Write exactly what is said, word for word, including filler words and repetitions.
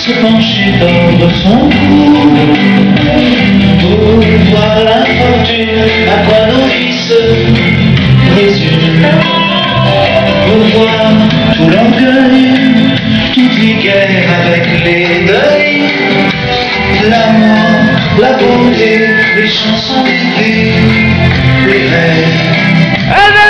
se pencher tordre son cou pour voir l'infortune à quoi nos vies se résument, pour voir tout l'orgueil, toutes les guerres avec les deuils, la mort, la beauté, les chansons d'été, les rêves.